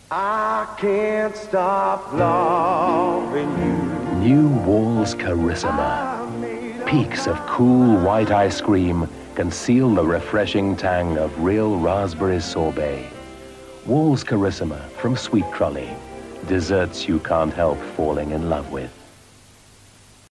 I can't stop loving you. New Wall's Carissima. Peaks of cool white ice cream conceal the refreshing tang of real raspberry sorbet. Wall's Carissima from Sweet Trolley. Desserts you can't help falling in love with.